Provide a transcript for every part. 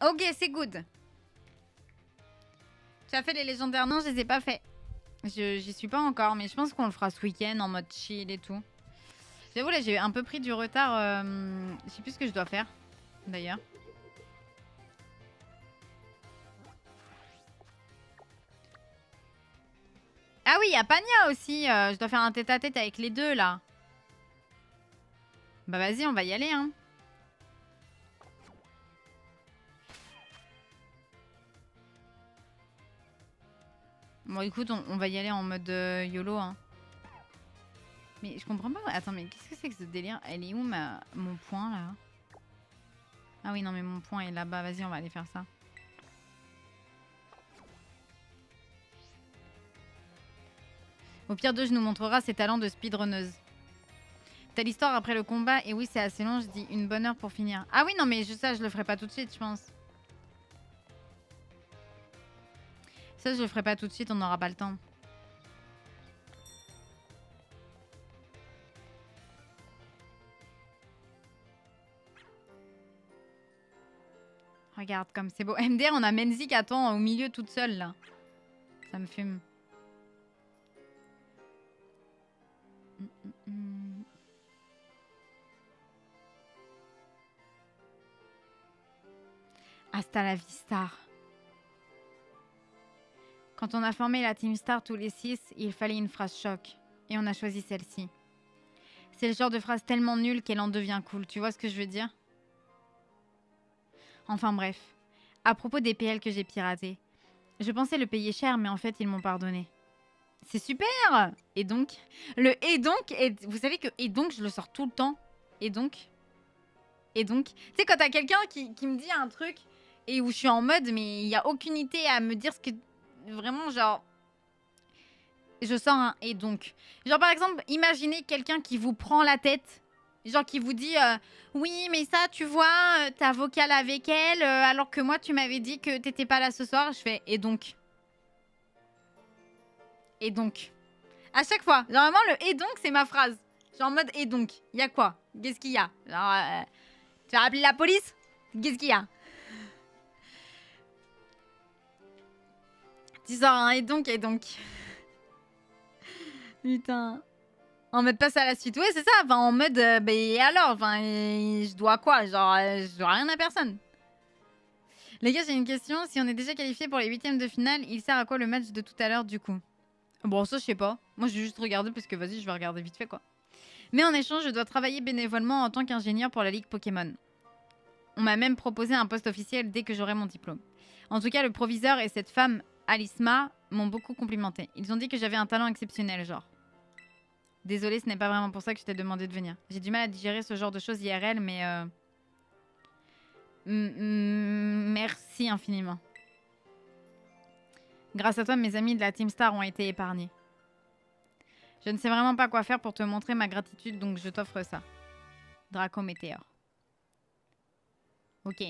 Ok, c'est good. Tu as fait les légendaires? Non, je les ai pas fait. J'y suis pas encore, mais je pense qu'on le fera ce week-end en mode chill et tout. J'avoue, là, j'ai un peu pris du retard. Je sais plus ce que je dois faire, d'ailleurs. Ah oui, il y a Pania aussi. Je dois faire un tête-à-tête avec les deux, là. Bah vas-y, on va y aller, hein. Bon, écoute, on va y aller en mode YOLO, hein. Mais je comprends pas. Attends, mais qu'est-ce que c'est que ce délire? Elle est où mon point, là? Ah oui, non, mais mon point est là-bas. Vas-y, on va aller faire ça. Au pire d'eux, je nous montrera ses talents de speedrunneuse. T'as l'histoire après le combat. Et oui, c'est assez long. Je dis une bonne heure pour finir. Ah oui, non, mais ça, je le ferai pas tout de suite, je pense. Ça, je le ferai pas tout de suite. On n'aura pas le temps. Regarde comme c'est beau. MDR, on a Menzi qui attend au milieu toute seule, là. Ça me fume. Hasta la vista. Quand on a formé la Team Star tous les 6, il fallait une phrase choc. Et on a choisi celle-ci. C'est le genre de phrase tellement nulle qu'elle en devient cool. Tu vois ce que je veux dire? Enfin bref. À propos des PL que j'ai piratés. Je pensais le payer cher, mais en fait, ils m'ont pardonné. C'est super! Et donc? Le et donc, vous savez que et donc, je le sors tout le temps. Et donc? Et donc? Tu sais, quand t'as quelqu'un qui me dit un truc et où je suis en mode, mais il n'y a aucune idée à me dire ce que... Vraiment, genre... Je sors un et donc. Genre, par exemple, imaginez quelqu'un qui vous prend la tête. Genre, qui vous dit oui, mais ça, tu vois, t'as vocal avec elle, alors que moi, tu m'avais dit que t'étais pas là ce soir. Je fais et donc. Et donc. À chaque fois. Normalement, le et donc, c'est ma phrase. Genre en mode et donc. Il y a quoi? Qu'est-ce qu'il y a? Genre, tu vas appeler la police? Qu'est-ce qu'il y a? Tu sors un et donc, et donc. Putain. En mode passe à la suite. Ouais, c'est ça. Enfin, en mode, et alors? Enfin, je dois quoi? Genre, je dois rien à personne. Les gars, j'ai une question. Si on est déjà qualifié pour les huitièmes de finale, il sert à quoi le match de tout à l'heure du coup? Bon, ça, je sais pas. Moi, j'ai juste regardé parce que vas-y, je vais regarder vite fait quoi. Mais en échange, je dois travailler bénévolement en tant qu'ingénieur pour la Ligue Pokémon. On m'a même proposé un poste officiel dès que j'aurai mon diplôme. En tout cas, le proviseur et cette femme, Alisma, m'ont beaucoup complimenté. Ils ont dit que j'avais un talent exceptionnel, genre. Désolée, ce n'est pas vraiment pour ça que je t'ai demandé de venir. J'ai du mal à digérer ce genre de choses IRL, mais... merci infiniment. Grâce à toi, mes amis de la Team Star ont été épargnés. Je ne sais vraiment pas quoi faire pour te montrer ma gratitude, donc je t'offre ça. Draco Météor. Ok.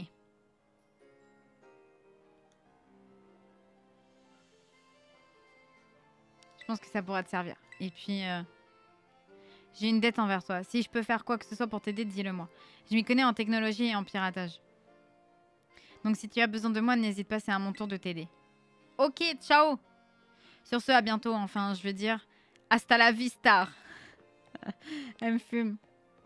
Je pense que ça pourra te servir. Et puis... j'ai une dette envers toi. Si je peux faire quoi que ce soit pour t'aider, dis-le-moi. Je m'y connais en technologie et en piratage. Donc si tu as besoin de moi, n'hésite pas, c'est à mon tour de t'aider. Ok, ciao. Sur ce, à bientôt, enfin, je veux dire. Hasta la vista. Elle me fume.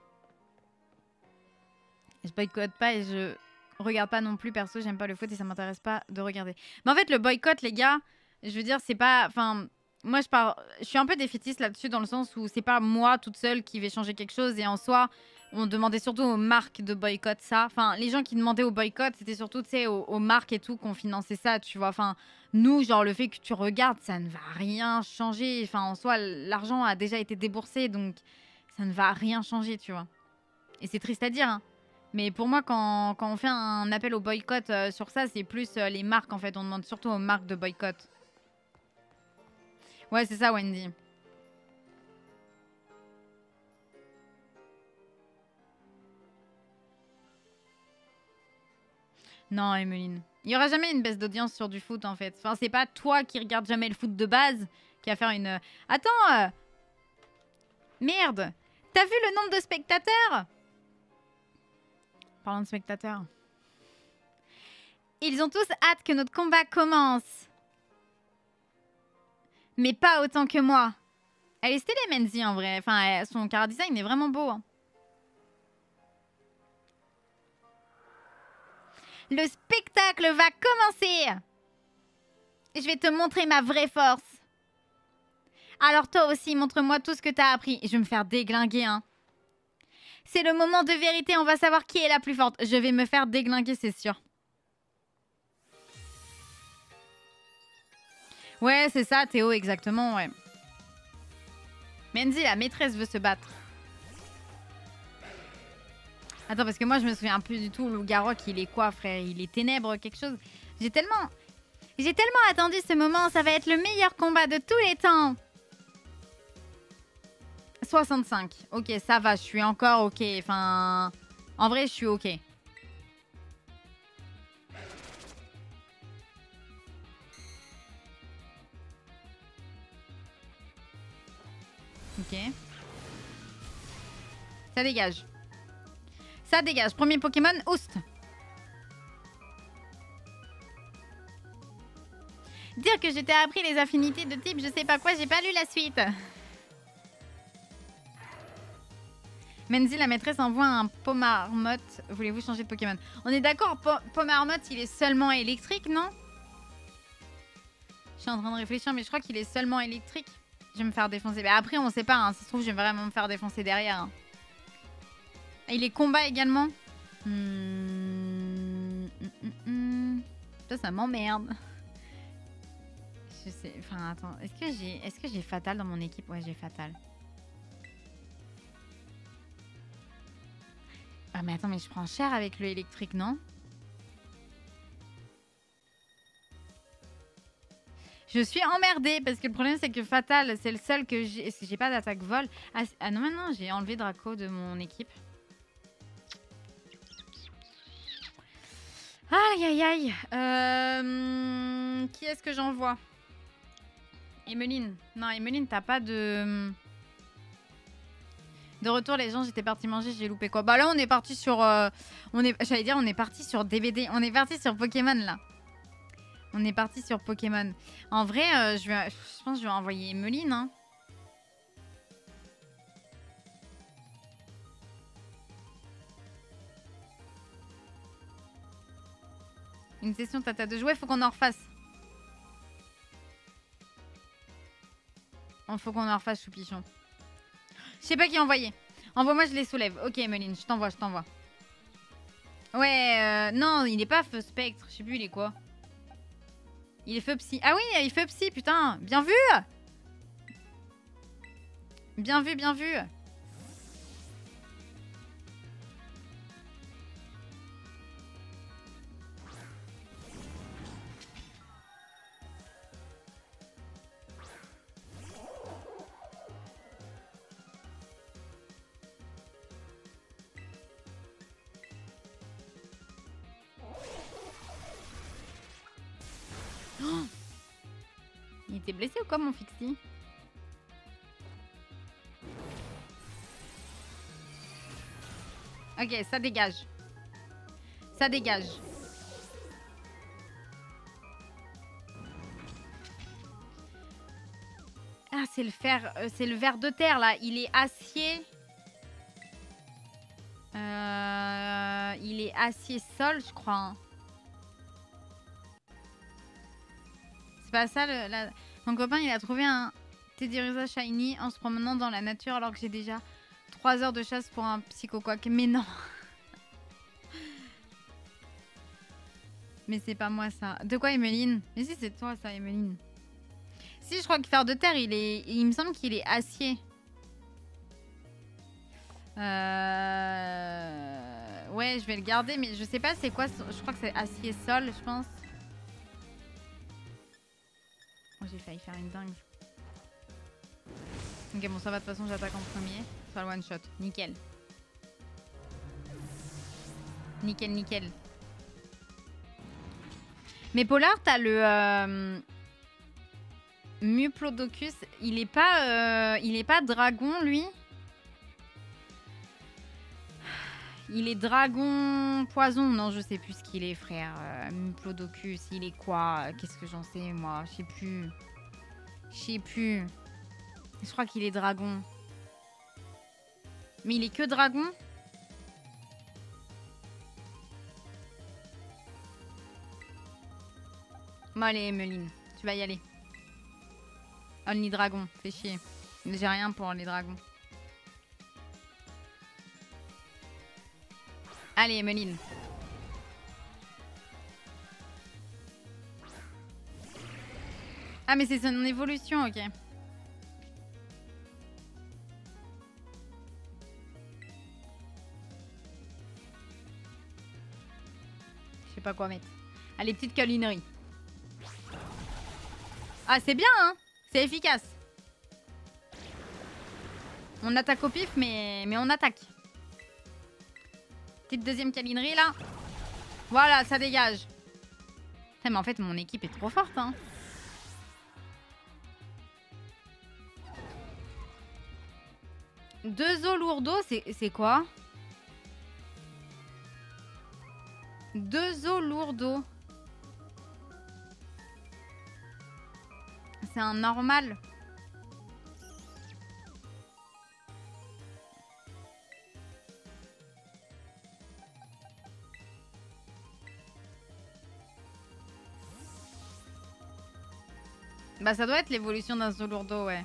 Je boycotte pas et je regarde pas non plus, perso, j'aime pas le foot et ça m'intéresse pas de regarder. Mais en fait, le boycott, les gars, je veux dire, c'est pas... Enfin, moi, je suis un peu défaitiste là-dessus dans le sens où c'est pas moi toute seule qui vais changer quelque chose et en soi, on demandait surtout aux marques de boycott ça. Enfin, les gens qui demandaient au boycott, c'était surtout, tu sais, aux marques et tout qu'on finançait ça, tu vois. Enfin, nous, genre, le fait que tu regardes, ça ne va rien changer. Enfin, en soi, l'argent a déjà été déboursé, donc ça ne va rien changer, tu vois. Et c'est triste à dire, hein. Mais pour moi, quand on fait un appel au boycott sur ça, c'est plus les marques, en fait. On demande surtout aux marques de boycott. Ouais, c'est ça, Wendy. Non, Emeline. Il n'y aura jamais une baisse d'audience sur du foot, en fait. Enfin, c'est pas toi qui regarde jamais le foot de base qui va faire une... Attends Merde. T'as vu le nombre de spectateurs? Parlant de spectateurs. Ils ont tous hâte que notre combat commence. Mais pas autant que moi. Elle est stylée, Menzi, en vrai. Enfin, son chara design est vraiment beau. Hein. Le spectacle va commencer. Je vais te montrer ma vraie force. Alors toi aussi, montre-moi tout ce que t'as appris. Je vais me faire déglinguer, hein. C'est le moment de vérité, on va savoir qui est la plus forte. Je vais me faire déglinguer, c'est sûr. Ouais, c'est ça, Théo, exactement, ouais. Menzi, la maîtresse, veut se battre. Attends, parce que moi, je me souviens plus du tout. Loup-Garroc, il est quoi, frère? Il est ténèbres, quelque chose. J'ai tellement attendu ce moment. Ça va être le meilleur combat de tous les temps. 65. Ok, ça va, je suis encore ok. Enfin, en vrai, je suis ok. Ok. Ça dégage. Ça dégage. Premier Pokémon, Oust. Dire que je t'ai appris les affinités de type je sais pas quoi, j'ai pas lu la suite. Menzi, la maîtresse, envoie un Pomarmotte. Voulez-vous changer de Pokémon? On est d'accord, Pomarmotte, il est seulement électrique, non? Je suis en train de réfléchir, mais je crois qu'il est seulement électrique. Je vais me faire défoncer. Mais après, on sait pas, hein. Ça se trouve, je vais vraiment me faire défoncer derrière. Hein. Il est combat également. Ça m'emmerde. Je sais. Enfin, attends. Est-ce que j'ai Fatal dans mon équipe? Ouais, j'ai Fatal. Ah, mais attends, mais je prends cher avec le électrique, non? Je suis emmerdée parce que le problème c'est que Fatal c'est le seul que j'ai. Est-ce que j'ai pas d'attaque vol? Ah non, maintenant j'ai enlevé Draco de mon équipe. Aïe aïe aïe. Qui est-ce que j'envoie? Emeline. Non, Emeline, t'as pas de. De retour, les gens, j'étais partie manger, j'ai loupé quoi? Bah là, on est parti sur. J'allais dire, on est parti sur DVD. On est parti sur Pokémon là. On est parti sur Pokémon. En vrai, je pense que je vais envoyer Emeline. Hein. Une session tata de jouer, faut qu'on en refasse. Faut qu'on en refasse, Choupichon. Je sais pas qui envoyer. Envoie-moi, je les soulève. Ok, Emeline, je t'envoie, je t'envoie. Ouais, non, il est pas feu spectre. Je sais plus, il est quoi. Il est feu psy. Ah oui, il fait psy, putain. Bien vu. Bien vu, bien vu. Oh, il était blessé ou quoi, mon Fixie? Ok, ça dégage. Ça dégage. Ah, c'est le fer, c'est le ver de terre là. Il est acier. Il est acier sol, je crois. Hein. C'est pas ça le. Mon copain, il a trouvé un Teddiursa Shiny en se promenant dans la nature alors que j'ai déjà 3 heures de chasse pour un psychoquack. Mais non. Mais c'est pas moi ça. De quoi, Emeline? Mais si, c'est toi ça, Emeline. Si, je crois que fer de terre, il me semble qu'il est acier. Ouais, je vais le garder, mais je sais pas c'est quoi. Je crois que c'est acier sol, je pense. Oh, j'ai failli faire une dingue. Ok, bon, ça va, de toute façon, j'attaque en premier. Soit le one shot. Nickel. Nickel, nickel. Mais Polar, t'as le Muplodocus. Il est pas dragon, lui. Il est dragon poison. Non, je sais plus ce qu'il est, frère. Plodocus, il est quoi? Qu'est-ce que j'en sais, moi? Je sais plus. Je sais plus. Je crois qu'il est dragon. Mais il est que dragon? Bon, allez, Emeline. Tu vas y aller. Only dragon. Fais chier. J'ai rien pour les dragons. Allez, Emeline. Ah, mais c'est son évolution, ok. Je sais pas quoi mettre. Allez, petite câlinerie. Ah, c'est bien, hein. C'est efficace. On attaque au pif, mais on attaque. Petite deuxième câlinerie, là. Voilà, ça dégage. Putain, mais en fait, mon équipe est trop forte, hein. Deux os lourdeaux, c'est quoi? Deux os lourdeaux. C'est un normal. Bah ça doit être l'évolution d'un Zolourdo, ouais.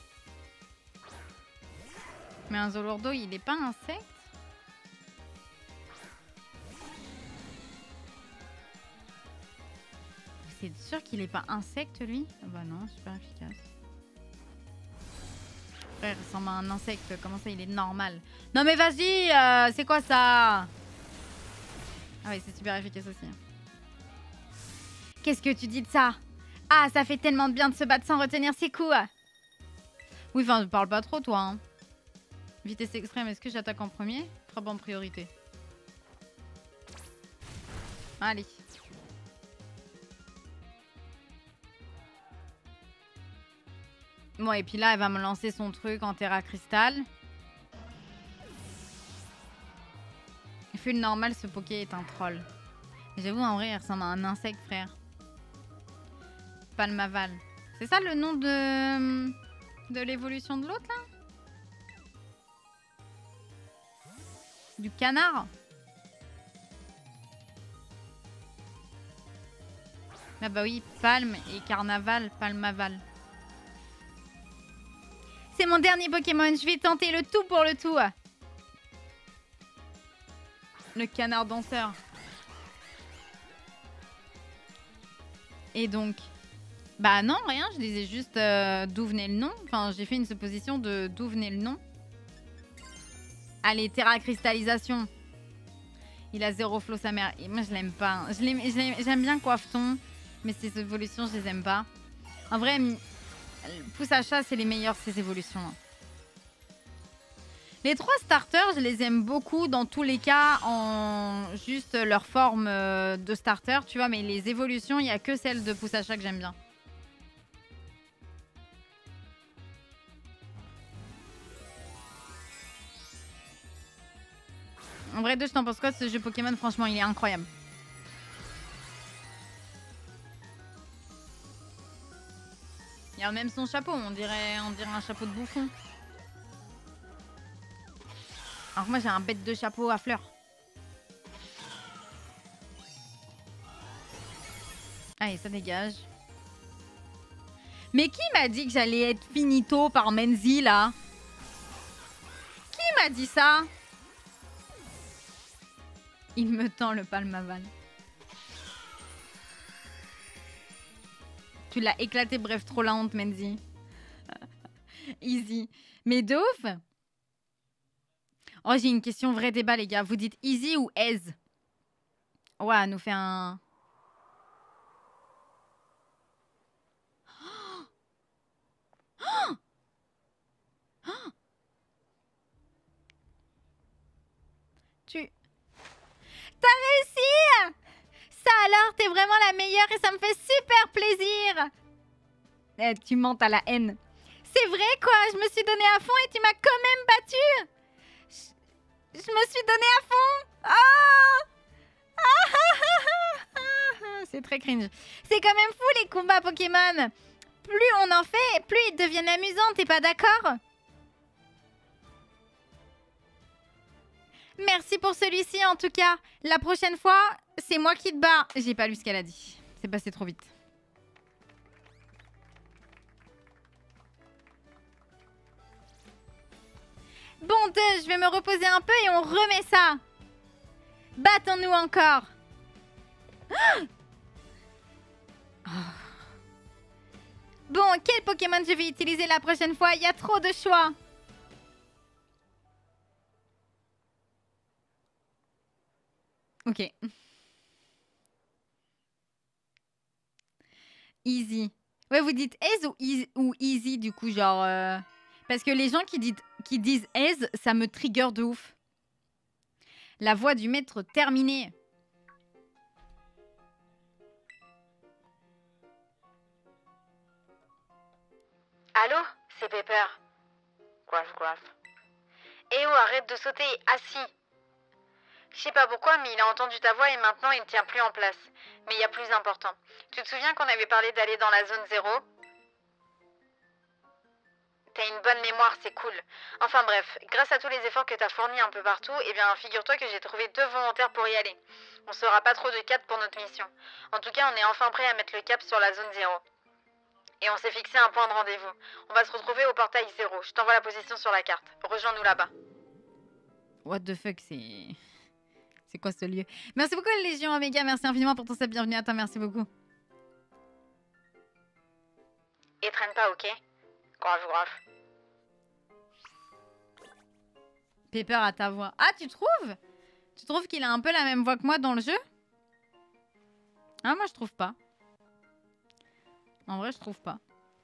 Mais un Zolourdo, il est pas insecte? C'est sûr qu'il est pas insecte, lui? Bah non, super efficace. Frère, il ressemble à un insecte. Comment ça, il est normal? Non mais vas-y, c'est quoi ça? Ah oui, c'est super efficace aussi. Qu'est-ce que tu dis de ça? Ah, ça fait tellement de bien de se battre sans retenir ses coups. Oui, enfin, ne parle pas trop, toi. Hein. Vitesse extrême, est-ce que j'attaque en premier? Frappe en priorité. Allez. Bon, et puis là, elle va me lancer son truc en terra cristal. Full normal, ce Poké est un troll. J'avoue, en vrai, il ressemble à un insecte, frère. Palmaval. C'est ça le nom de l'évolution de l'autre, là? Du canard? Ah bah oui, Palme et Carnaval, Palmaval. C'est mon dernier Pokémon, je vais tenter le tout pour le tout. Le canard danseur. Et donc... Bah non, rien, je disais juste d'où venait le nom. Enfin, j'ai fait une supposition de d'où venait le nom. Allez, Terra Cristallisation. Il a zéro flow sa mère. Et moi, je l'aime pas. J'aime bien Coiffeton, mais ses évolutions, je les aime pas. En vrai, Pouce à chat, c'est les meilleures, ces évolutions. Les trois starters, je les aime beaucoup dans tous les cas en juste leur forme de starter, tu vois. Mais les évolutions, il n'y a que celle de Pouce à chat que j'aime bien. En vrai, je t'en pense quoi de ce jeu Pokémon? Franchement, il est incroyable. Il y a même son chapeau, on dirait un chapeau de bouffon. Alors que moi, j'ai un bête de chapeau à fleurs. Allez, ça dégage. Mais qui m'a dit que j'allais être finito par Menzi, là? Qui m'a dit ça? Il me tend le Palmaval. Tu l'as éclaté, bref, trop la honte, Menzi. Easy. Mais de ouf. Oh, j'ai une question vrai débat, les gars. Vous dites easy ou aise? Ouais, elle nous fait un... Tu... T'as réussi! Ça alors, t'es vraiment la meilleure et ça me fait super plaisir. Tu mens, t'as la haine. C'est vrai quoi, je me suis donné à fond et tu m'as quand même battue. Je me suis donné à fond. Ah, c'est très cringe. C'est quand même fou les combats Pokémon. Plus on en fait, plus ils deviennent amusants, t'es pas d'accord? Merci pour celui-ci en tout cas. La prochaine fois, c'est moi qui te bats. J'ai pas lu ce qu'elle a dit. C'est passé trop vite. Bon, je vais me reposer un peu et on remet ça. Battons-nous encore. Oh. Bon, quel Pokémon je vais utiliser la prochaine fois? Il y a trop de choix. Ok. Easy. Ouais, vous dites aise ou easy du coup, genre... Parce que les gens qui disent aise, ça me trigger de ouf. La voix du maître terminée. Allô? C'est Pepper. Graf, graf. Eh oh, arrête de sauter, assis. Je sais pas pourquoi, mais il a entendu ta voix et maintenant il ne tient plus en place. Mais il y a plus important. Tu te souviens qu'on avait parlé d'aller dans la zone 0? T'as une bonne mémoire, c'est cool. Enfin bref, grâce à tous les efforts que t'as fournis un peu partout, eh bien figure-toi que j'ai trouvé 2 volontaires pour y aller. On sera pas trop de 4 pour notre mission. En tout cas, on est enfin prêt à mettre le cap sur la zone 0. Et on s'est fixé un point de rendez-vous. On va se retrouver au portail 0. Je t'envoie la position sur la carte. Rejoins-nous là-bas. What the fuck, c'est... C'est quoi ce lieu? Merci beaucoup Légion Omega, merci infiniment pour ton sub, bienvenue à toi, merci beaucoup. Et traîne pas, ok? Grave, grave. Pepper à ta voix. Ah, tu trouves? Tu trouves qu'il a un peu la même voix que moi dans le jeu? Ah, moi je trouve pas. En vrai, je trouve pas.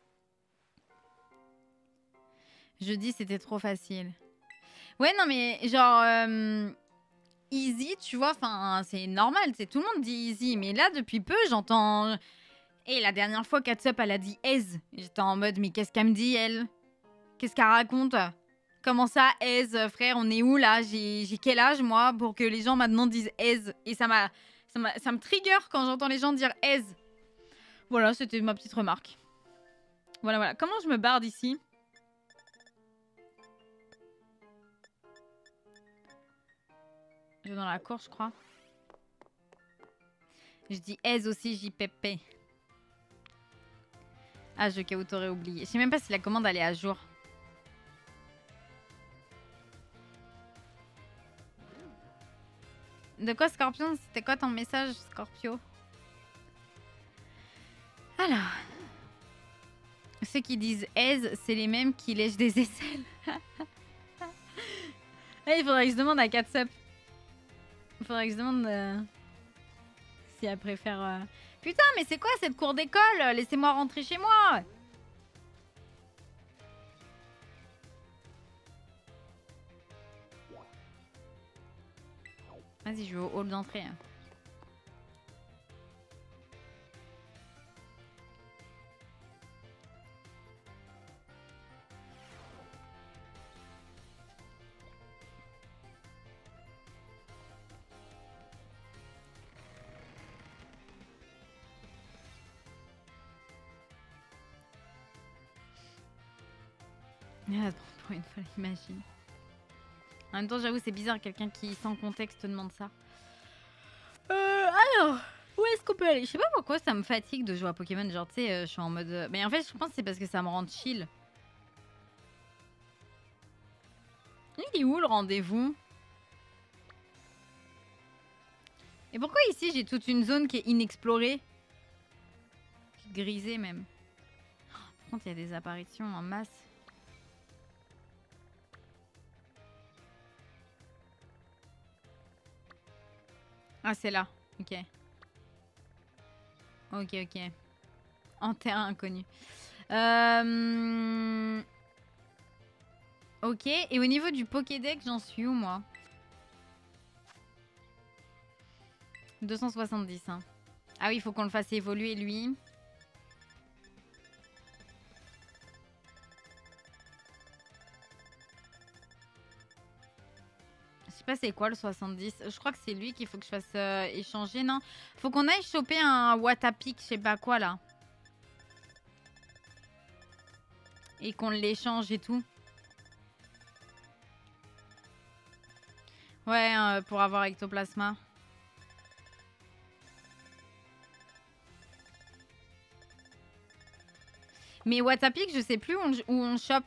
Je dis c'était trop facile. Ouais, non mais genre... Easy, tu vois, enfin, c'est normal, c'est tout le monde dit easy. Mais là, depuis peu, j'entends... Et la dernière fois, Katsup, elle a dit aise. J'étais en mode, mais qu'est-ce qu'elle me dit, elle? Qu'est-ce qu'elle raconte? Comment ça, aise, frère? On est où, là? J'ai quel âge, moi, pour que les gens, maintenant, disent aise? Et ça me trigger quand j'entends les gens dire aise. Voilà, c'était ma petite remarque. Voilà, voilà. Comment je me barre d'ici? Je vais dans la cour, je crois. Je dis aise aussi, JPP. Ah, je cas où t'aurais oublié. Je sais même pas si la commande, elle est à jour. De quoi, Scorpion? C'était quoi ton message, Scorpio? Alors... Ceux qui disent aise, c'est les mêmes qui lèchent des aisselles. Il faudrait que je demande à Katsup. Il faudrait que je demande si elle préfère... Putain, mais c'est quoi cette cour d'école? Laissez-moi rentrer chez moi. Vas-y, je vais au hall d'entrée. Ah, pour une fois, imagine. En même temps, j'avoue, c'est bizarre, quelqu'un qui, sans contexte, demande ça. Alors, où est-ce qu'on peut aller? Je sais pas pourquoi ça me fatigue de jouer à Pokémon. Genre, tu sais, je suis en mode... Mais en fait, je pense que c'est parce que ça me rend chill. Il est où le rendez-vous? Et pourquoi ici, j'ai toute une zone qui est inexplorée? Grisée, même. Par contre, il y a des apparitions en masse. Ah, c'est là. Ok. Ok, ok. En terrain inconnu. Ok. Et au niveau du Pokédex, j'en suis où, moi? 270. Hein. Ah oui, il faut qu'on le fasse évoluer, lui. Je sais pas c'est quoi le 70. Je crois que c'est lui qu'il faut que je fasse échanger, non? Faut qu'on aille choper un Watapic, je sais pas quoi là. Et qu'on l'échange et tout. Ouais, pour avoir Ectoplasma. Mais Watapic, je sais plus où on chope.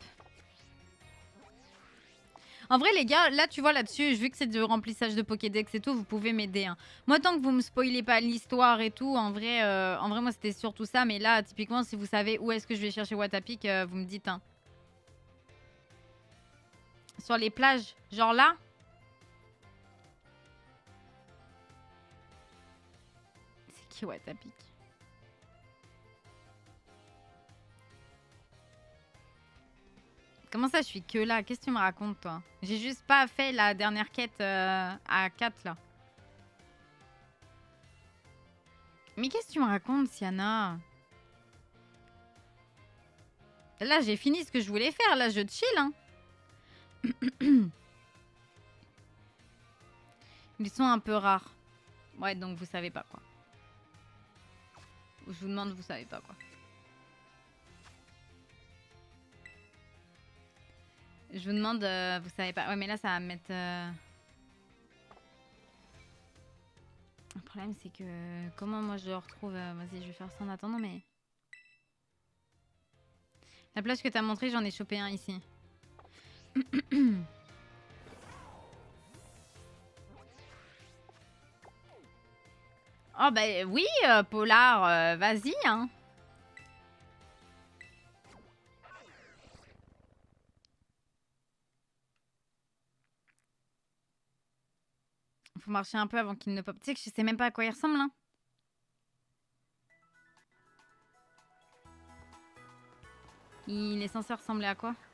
En vrai, les gars, là, tu vois, là-dessus, vu que c'est du remplissage de Pokédex et tout, vous pouvez m'aider. Hein. Moi, tant que vous me spoilez pas l'histoire et tout, en vrai, moi, c'était surtout ça. Mais là, typiquement, si vous savez où est-ce que je vais chercher Watapic, vous me dites. Hein. Sur les plages, genre là. C'est qui Watapic? Comment ça, je suis que là? Qu'est-ce que tu me racontes, toi? J'ai juste pas fait la dernière quête à 4, là. Mais qu'est-ce que tu me racontes, Siana? Là, j'ai fini ce que je voulais faire. Là, je chill, hein. Ils sont un peu rares. Ouais, donc vous savez pas, quoi. Je vous demande, vous savez pas, quoi. Je vous demande, vous savez pas. Ouais, mais là, ça va me mettre... Le problème, c'est que... Comment moi, je le retrouve Vas-y, je vais faire ça en attendant, mais... La plage que t'as montré, j'en ai chopé un ici. Oh, bah oui, Polar, vas-y, hein. Faut marcher un peu avant qu'il ne pop. Tu sais que je sais même pas à quoi il ressemble, hein. Il est censé ressembler à quoi?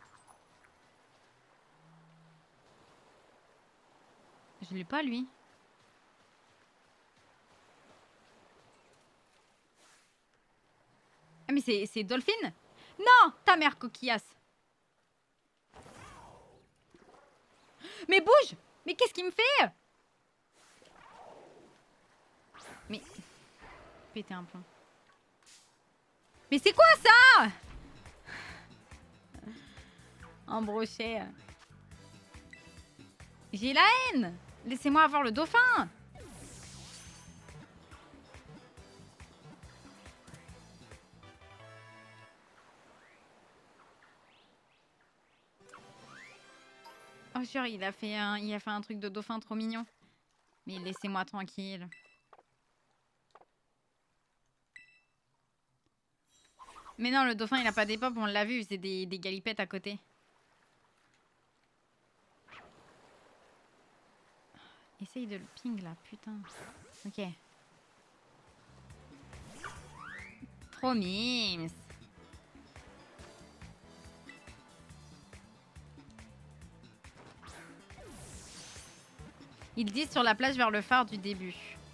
Je l'ai pas, lui. Ah, mais c'est Dolphine? Non, ta mère coquillasse. Mais bouge! Mais qu'est-ce qu'il me fait? Mais... Péter un plomb. Mais c'est quoi ça? Embroché. J'ai la haine. Laissez-moi avoir le dauphin. Oh, sûr, il a fait un truc de dauphin trop mignon. Mais laissez-moi tranquille. Mais non, le dauphin, il a pas des pop, on l'a vu, c'est des galipettes à côté. Essaye de le ping, là, putain. Ok. Trop mimes. Ils disent sur la plage vers le phare du début.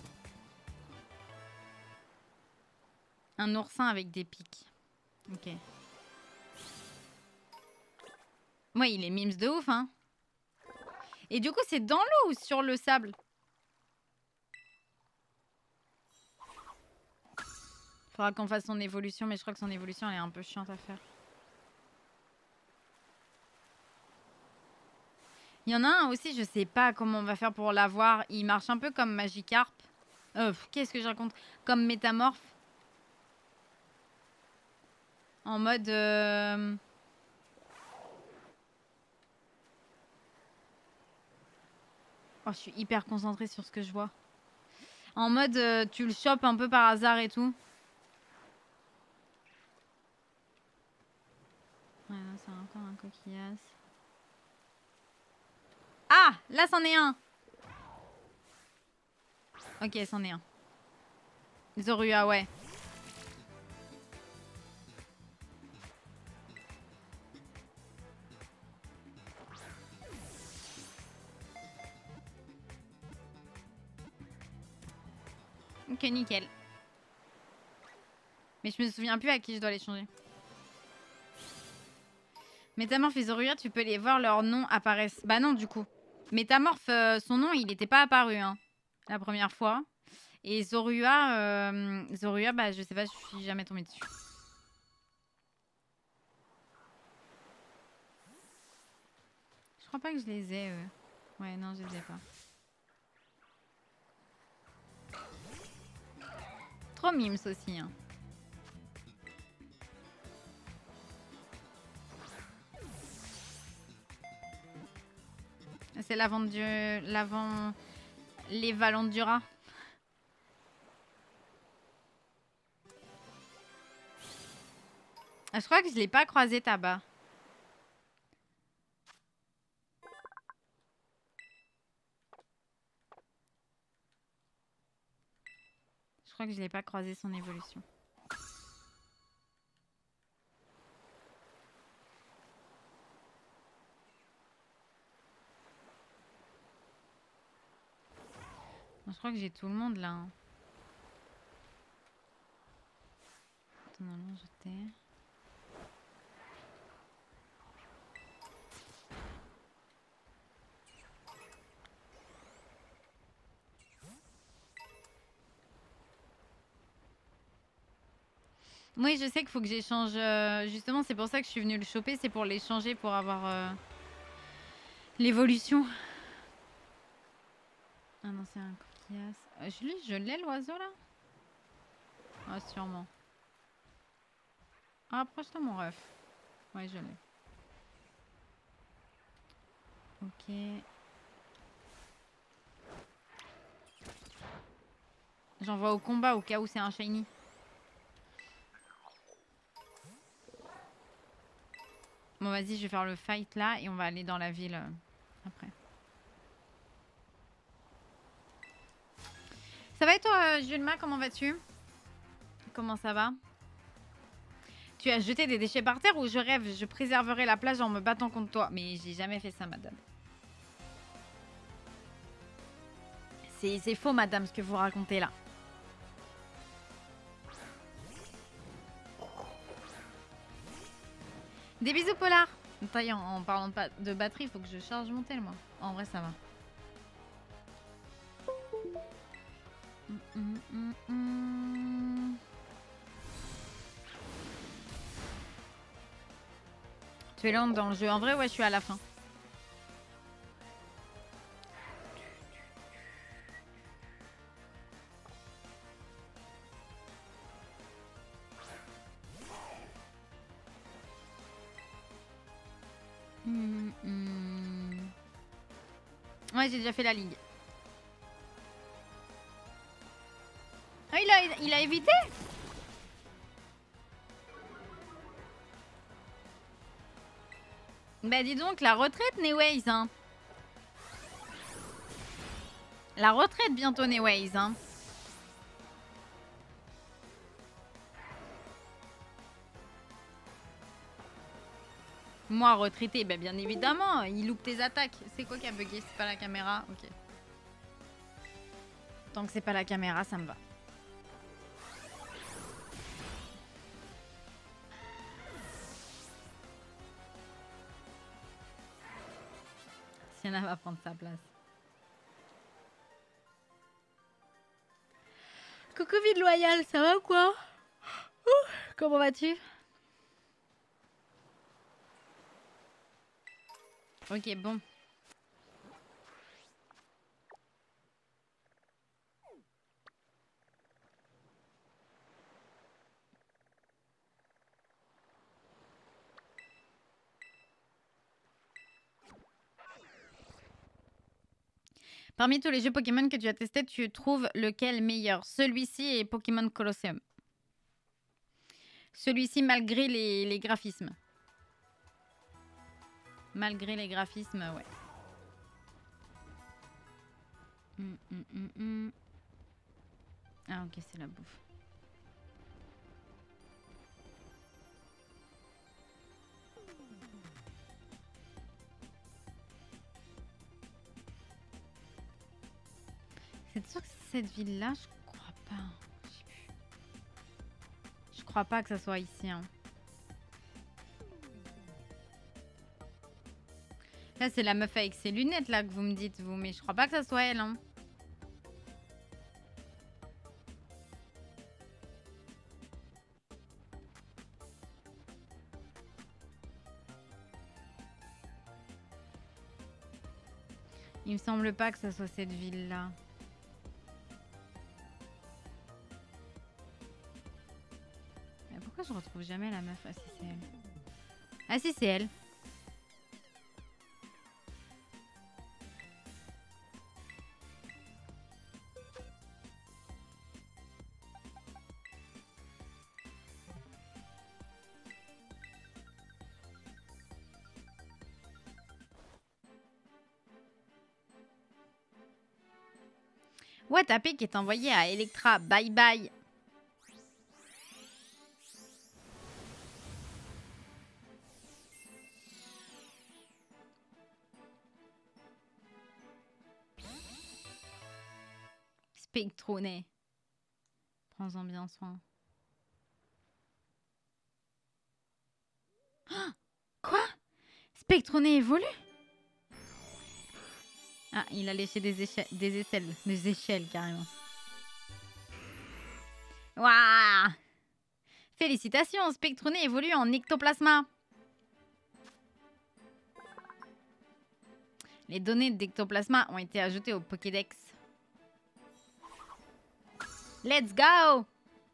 Un oursin avec des pics. Ok. Ouais, il est mimes de ouf, hein. Et du coup, c'est dans l'eau ou sur le sable? Faudra qu'on fasse son évolution, mais je crois que son évolution, elle est un peu chiante à faire. Il y en a un aussi, je sais pas comment on va faire pour l'avoir. Il marche un peu comme Magikarp. Qu'est-ce que je raconte? Comme Métamorphe. En mode... Oh, je suis hyper concentrée sur ce que je vois. En mode, tu le chopes un peu par hasard et tout. Ouais, là, c'est encore un coquillasse. Ah, là, c'en est un. Ok, c'en est un. Zorua, ouais. Ok, nickel. Mais je me souviens plus à qui je dois les changer. Métamorphe et Zorua, tu peux les voir, leurs noms apparaissent. Bah non, du coup. Métamorphe, son nom, il n'était pas apparu hein, la première fois. Et Zorua, Zorua, bah je sais pas, je suis jamais tombée dessus. Je crois pas que je les ai, eux. Ouais, non, je les ai pas. Trop mimes aussi. Hein. C'est les Valandura. Ah, je crois que je l'ai pas croisé Tabac. Je crois que je l'ai pas croisé son évolution. Je crois que j'ai tout le monde là. Hein. Attends, non, j'étais... Oui, je sais qu'il faut que j'échange. Justement, c'est pour ça que je suis venue le choper. C'est pour l'échanger pour avoir l'évolution. Ah non, c'est un coquillasse. Je l'ai l'oiseau là. Ah, sûrement. Ah, approche-toi mon ref. Ouais, je l'ai. Ok. J'envoie au combat au cas où c'est un shiny. Bon, vas-y, je vais faire le fight là et on va aller dans la ville après. Ça va et toi, Julma, comment vas-tu? Comment ça va? Tu as jeté des déchets par terre ou je rêve? Je préserverai la plage en me battant contre toi. Mais j'ai jamais fait ça, madame. C'est faux, madame, ce que vous racontez là. Des bisous, Polar. Attends, en parlant de batterie, il faut que je charge mon tel, moi. En vrai, ça va. Tu es lente dans le jeu. En vrai, ouais, je suis à la fin. Ouais, j'ai déjà fait la ligue. Ah, il a évité? Bah dis donc, la retraite, Neways, hein. La retraite bientôt, Neways, hein. Moi, retraité, bah bien évidemment, il loupe tes attaques. C'est quoi qui a bugué? C'est pas la caméra? Ok. Tant que c'est pas la caméra, ça me va. Sienna va prendre sa place. Coucou Vide Loyal, ça va ou quoi? Comment vas-tu? Ok, bon. Parmi tous les jeux Pokémon que tu as testés, tu trouves lequel meilleur? Celui-ci et Pokémon Colosseum. Celui-ci malgré les graphismes. Malgré les graphismes, ouais. Ah ok, c'est la bouffe. C'est sûr que cette ville-là, je crois pas. Je crois pas que ça soit ici. Hein. Là, c'est la meuf avec ses lunettes, là, que vous me dites, vous. Mais je crois pas que ça soit elle, hein. Il me semble pas que ça soit cette ville-là. Mais pourquoi je retrouve jamais la meuf? Ah si, c'est elle. Ah si, c'est elle. Ouais, tapé qui est envoyé à Electra. Bye bye. Spectroné. Prends-en bien soin. Oh, quoi? Spectroné évolue? Ah, il a léché des échelles carrément. Waouh! Félicitations, Spectroné évolue en ectoplasma. Les données d'ectoplasma ont été ajoutées au Pokédex. Let's go!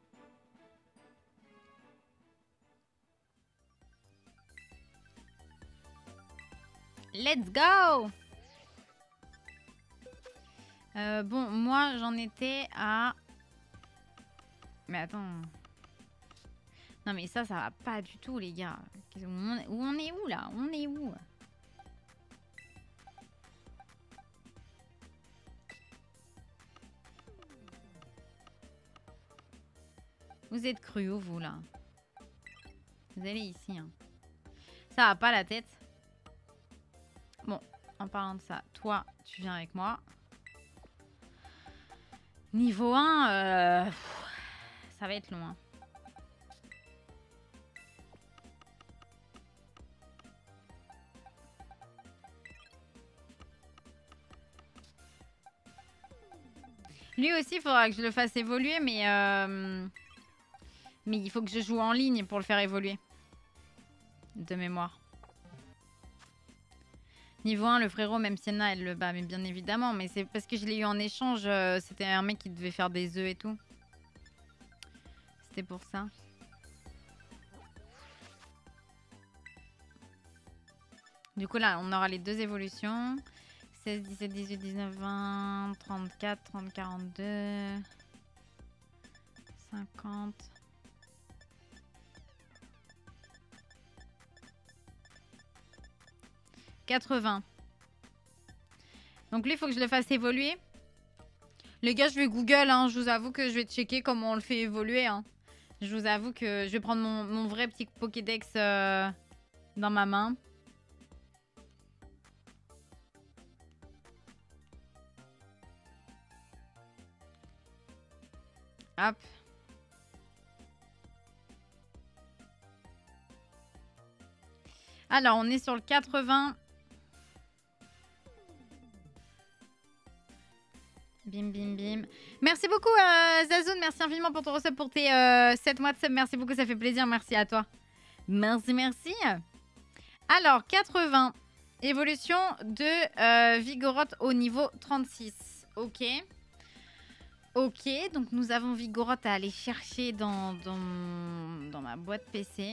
Let's go! Bon, moi j'en étais à... Mais attends... Non mais ça va pas du tout les gars. Où on est où là? On est où? Vous êtes cru où vous là? Vous allez ici hein. Ça va pas la tête. Bon, en parlant de ça, toi tu viens avec moi. Niveau 1, ça va être long hein. Lui aussi, il faudra que je le fasse évoluer, mais il faut que je joue en ligne pour le faire évoluer. De mémoire. Niveau 1, le frérot, même Sienna, elle le bat, mais bien évidemment. Mais c'est parce que je l'ai eu en échange. C'était un mec qui devait faire des œufs et tout. C'était pour ça. Du coup, là, on aura les deux évolutions. 16, 17, 18, 19, 20, 34, 30, 42, 50. « 80. Donc lui, il faut que je le fasse évoluer. Les gars, je vais Google. Hein. Je vous avoue que je vais checker comment on le fait évoluer. Hein. Je vous avoue que je vais prendre mon vrai petit Pokédex dans ma main. Hop. Alors, on est sur le 80. Bim, bim, bim. Merci beaucoup, Zazoun. Merci infiniment pour ton resub, pour tes 7 mois de sub. Merci beaucoup, ça fait plaisir. Merci à toi. Merci, merci. Alors, 80. Évolution de Vigoroth au niveau 36. Ok. Ok, donc nous avons Vigoroth à aller chercher dans ma boîte PC.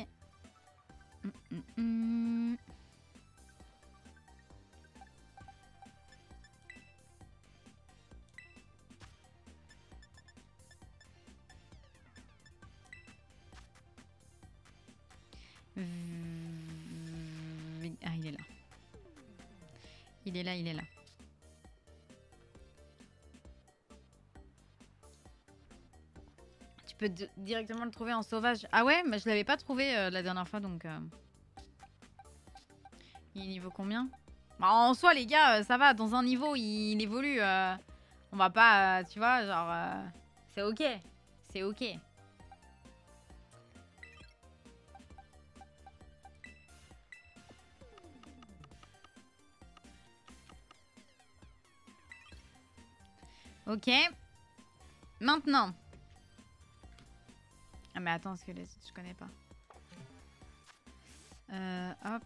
Ah, il est là. Il est là, il est là. Tu peux directement le trouver en sauvage. Ah ouais, mais je l'avais pas trouvé la dernière fois, donc... Il est niveau combien? Bah, en soi, les gars, ça va. Dans un niveau, il évolue. On va pas, tu vois, genre... c'est ok. C'est ok. Ok. Maintenant. Ah mais attends, parce que les autres, je connais pas. Hop.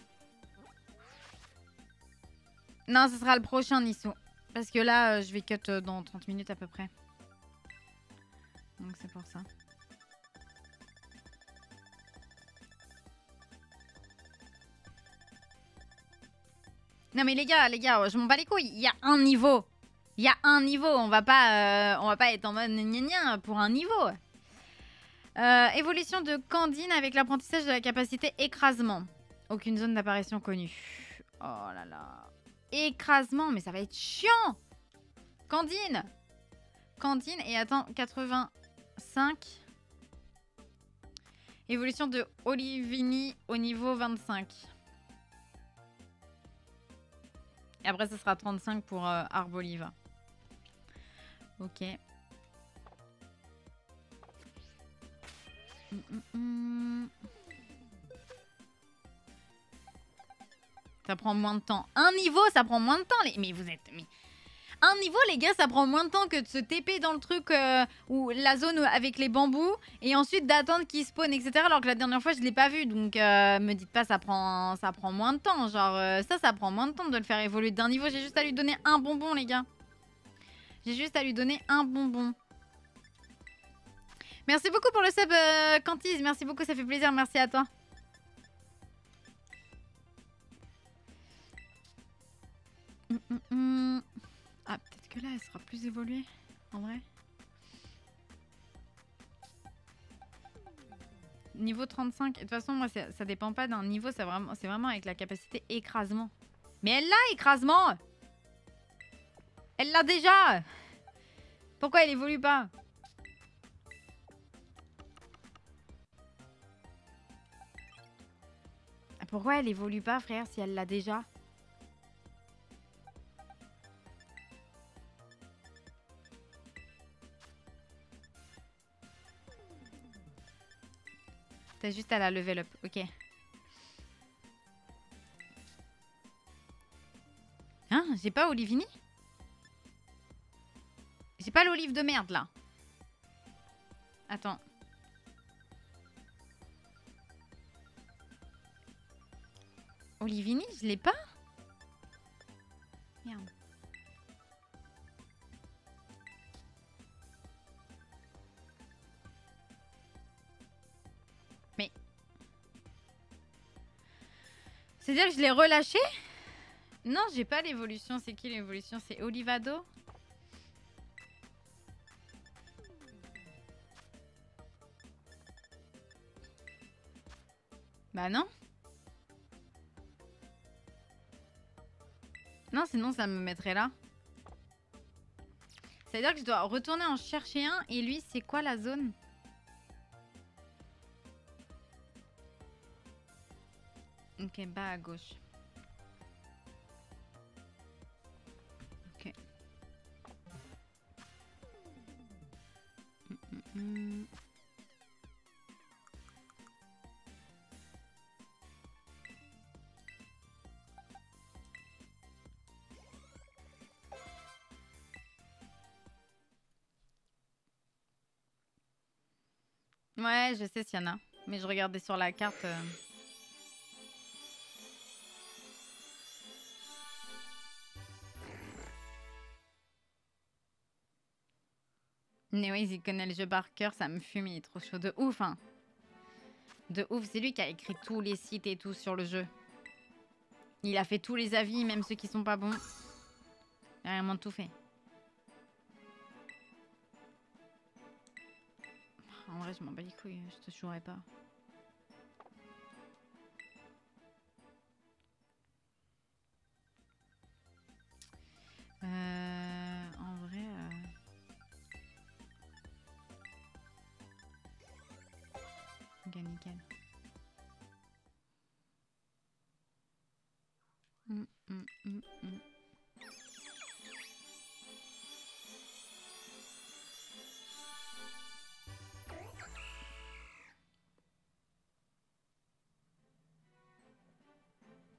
Non, ce sera le prochain, Nissou. Parce que là, je vais cut dans 30 minutes à peu près. Donc c'est pour ça. Non mais les gars, je m'en bats les couilles. Il y a un niveau. Il y a un niveau. On va pas être en mode gna gna pour un niveau. Évolution de Candine avec l'apprentissage de la capacité écrasement. Aucune zone d'apparition connue. Oh là là. Écrasement, mais ça va être chiant. Candine. Candine et attends, 85. Évolution de Olivini au niveau 25. Et après, ce sera 35 pour Arboliva. Ok. Ça prend moins de temps. Un niveau, ça prend moins de temps. Mais vous êtes... Un niveau, les gars, ça prend moins de temps que de se TP dans le truc où la zone avec les bambous et ensuite d'attendre qu'ils spawn, etc. Alors que la dernière fois, je l'ai pas vu. Donc, me dites pas, ça prend moins de temps. Genre, ça prend moins de temps de le faire évoluer d'un niveau. J'ai juste à lui donner un bonbon, les gars. J'ai juste à lui donner un bonbon. Merci beaucoup pour le sub, Cantise. Merci beaucoup, ça fait plaisir. Merci à toi. Ah, peut-être que là, elle sera plus évoluée, en vrai. Niveau 35. De toute façon, moi, ça dépend pas d'un niveau. C'est vraiment avec la capacité écrasement. Mais elle l'a, écrasement. Elle l'a déjà. Pourquoi elle évolue pas? Pourquoi elle évolue pas, frère, si elle l'a déjà? T'as juste à la level up, ok. Hein? J'ai pas Olivini? J'ai pas l'olive de merde, là. Attends. Olivini, je l'ai pas? Merde. Mais... C'est-à-dire que je l'ai relâché? Non, j'ai pas l'évolution. C'est qui l'évolution? C'est Olivado? Bah non. Non, sinon ça me mettrait là. Ça veut dire que je dois retourner en chercher un. Et lui, c'est quoi la zone? Ok, bas à gauche. Ok. Ouais, je sais s'il y en a. Mais je regardais sur la carte. Neways, il connaît le jeu par cœur, ça me fume, il est trop chaud. De ouf, hein. De ouf, c'est lui qui a écrit tous les sites et tout sur le jeu. Il a fait tous les avis, même ceux qui sont pas bons. Il a vraiment tout fait. En vrai, je m'en bats les couilles, je te jouerai pas. En vrai... Ok, nickel.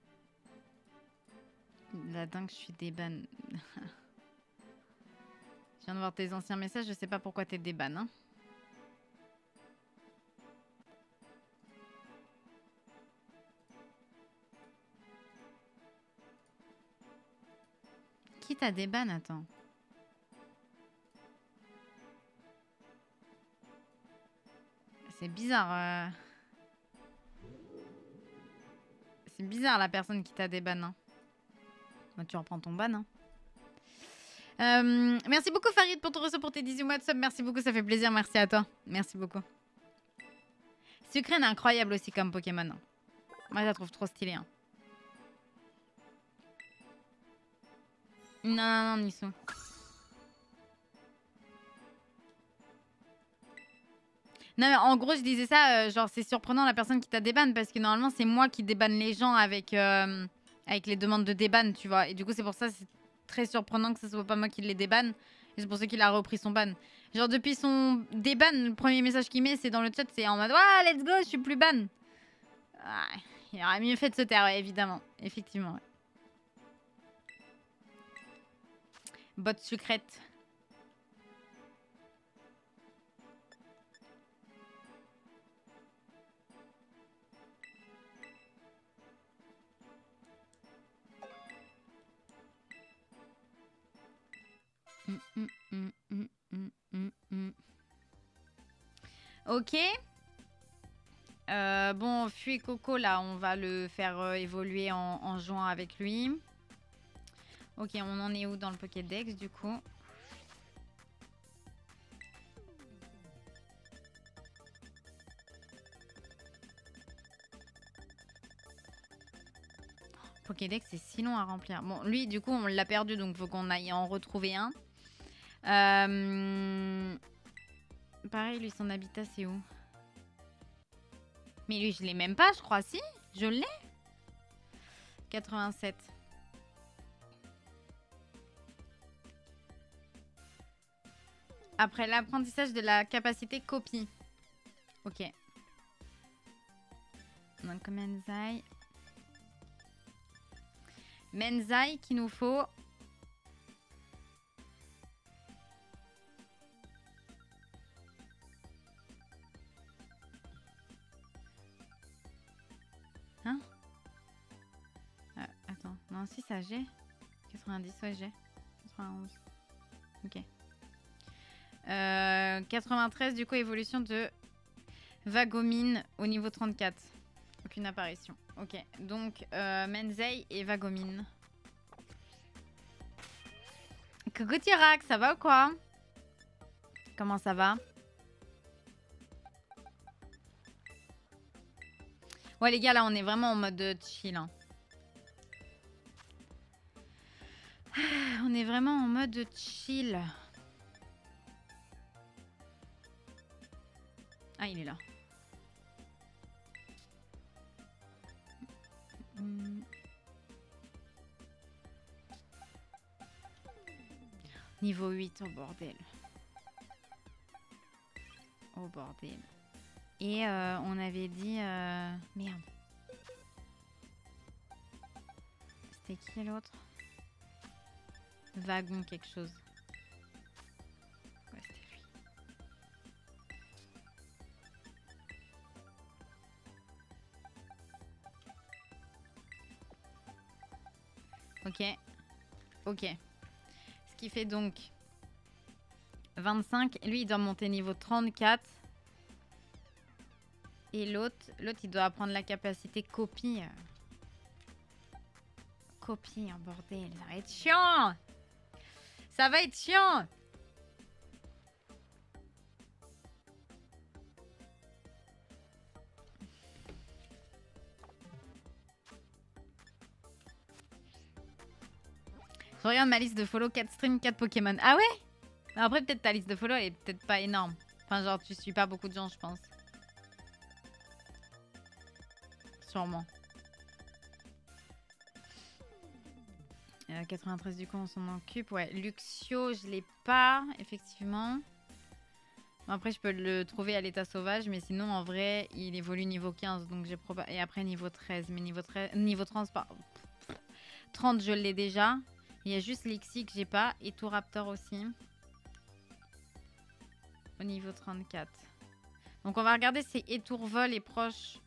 La dingue, je suis déban. Je viens de voir tes anciens messages, je sais pas pourquoi t'es déban. Hein. Qui t'a déban, attends. C'est bizarre. C'est bizarre la personne qui t'a déban. Hein. Bah, tu reprends ton ban. Hein. Merci beaucoup Farid pour ton reçu pour tes 18 mois de sub. Merci beaucoup, ça fait plaisir. Merci à toi. Merci beaucoup. Sucrène est incroyable aussi comme Pokémon. Hein. Moi, je la trouve trop stylée. Hein. Non, Nissou. Non, mais en gros, je disais ça, genre, c'est surprenant la personne qui t'a déban parce que normalement, c'est moi qui débanne les gens avec les demandes de déban, tu vois. Et du coup, c'est pour ça, c'est très surprenant que ce soit pas moi qui les débanne. Et c'est pour ça qu'il a repris son ban. Genre, depuis son déban, le premier message qu'il met, c'est dans le chat, c'est en mode ah, let's go, je suis plus ban. Ah, il aurait mieux fait de se taire, ouais, évidemment. Effectivement. Ouais. Botte secrète. Ok. Bon, Fui Coco, là, on va le faire évoluer en jouant avec lui. Ok, on en est où dans le Pokédex, du coup? Pokédex, c'est si long à remplir. Bon, lui, du coup, on l'a perdu, donc faut qu'on aille en retrouver un. Pareil, lui, son habitat, c'est où? Mais lui, je l'ai même pas, je crois. Si, je l'ai. 87. Après l'apprentissage de la capacité copie. Ok. Donc, Menzai. Menzai qu'il nous faut. Hein? Attends. Non, si, ça j'ai. 90, ouais, j'ai. 91. Ok. 93, du coup, évolution de Vagomine au niveau 34. Aucune apparition. Ok, donc Menzei et Vagomine. Coucou Tirac, ça va ou quoi? Comment ça va? Ouais les gars, là on est vraiment en mode chill. Hein. On est vraiment en mode chill. Ah, il est là. Niveau 8, oh bordel. Oh bordel. Et on avait dit... Merde. C'était qui l'autre? Wagon quelque chose. Ouais, c'était lui. Ok. Ok. Ce qui fait donc 25. Lui, il doit monter niveau 34. Et l'autre, il doit apprendre la capacité copie. Copie, un bordel. Ça va être chiant. Ça va être chiant. Je regarde ma liste de follow, 4 streams, 4 Pokémon. Ah ouais? Après, peut-être ta liste de follow, elle est peut-être pas énorme. Enfin, genre, tu suis pas beaucoup de gens, je pense. Sûrement. 93 du coup, on s'en occupe. Ouais, Luxio, je l'ai pas, effectivement. Bon, après, je peux le trouver à l'état sauvage, mais sinon, en vrai, il évolue niveau 15. Donc j'ai et après, niveau 13. Mais niveau 30, 30, je l'ai déjà. Il y a juste Lixi que j'ai pas. Et tout Raptor aussi. au niveau 34. Donc on va regarder si Étourvol est proche.